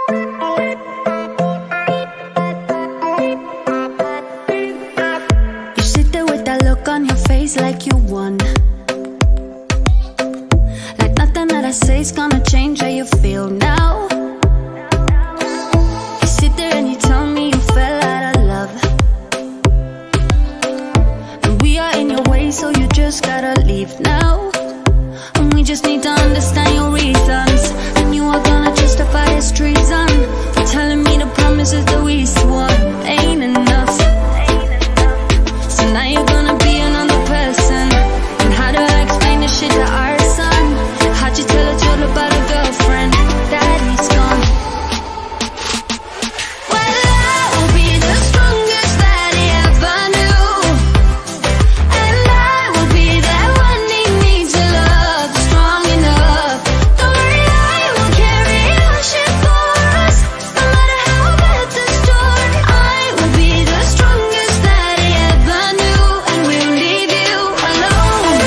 You sit there with that look on your face like you won, like nothing that I say is gonna change how you feel now. You sit there and you tell me you fell out of love, and we are in your way, so you just gotta leave now. And we just need to understand your reasons, and you are gonna justify his treason for telling me the promises that we swore ain't enough. So now you're gonna be another person, and how do I explain this shit to our son? How'd you tell a child about a girlfriend? Daddy's gone. Well, I will be the strongest that he ever knew, and I will be that one he needs to love, strong enough. Don't worry, I will carry your shit for us, no matter how bad the storm. I will be the strongest that he ever knew, and we'll leave you alone.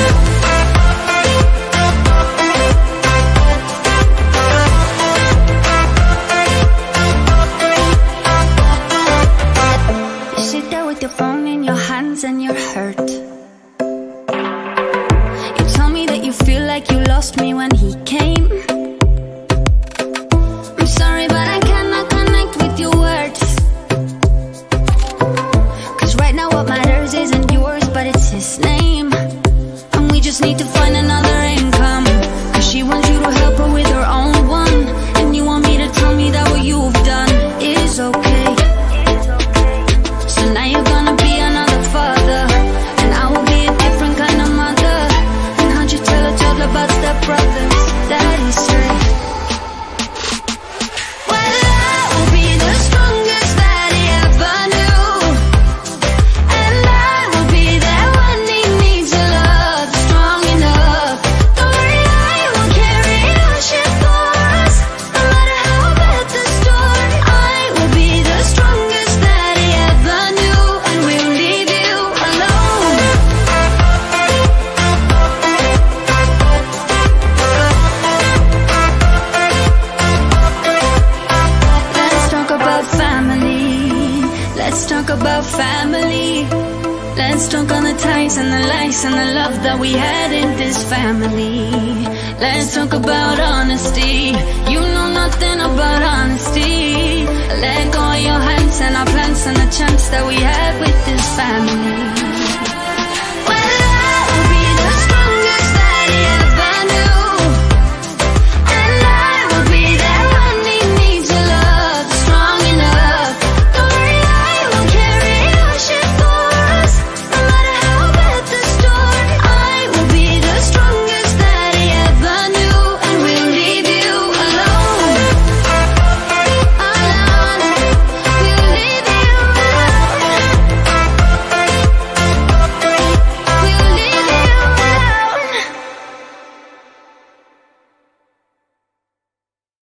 You sit there with your phone in your hands and you're hurt. You tell me that you feel like you lost me when he came. I'm sorry, but I cannot connect with your words, 'cause right now what matters isn't yours, but it's his name. And we just need to find another income, 'cause she wants you to help her with her own one, and you want me to tell me that what you've done is okay. So now you're gonna be another father, and I will be a different kind of mother. And how'd you tell a child about stepbrothers? Daddy's straight. Well, I will be the strongest that he ever knew, and I will be that one he needs to love, strong enough. Don't worry, I will carry your shit for us, no matter how bad the storm. I will be the strongest that he ever knew, and we'll leave you alone. Let's talk about family. Let's talk about family. Let's talk on the ties and the lies and the love that we had in this family. Let's talk about honesty. You know nothing about honesty. Let go of your hands and our plans and the chance that we had with this family.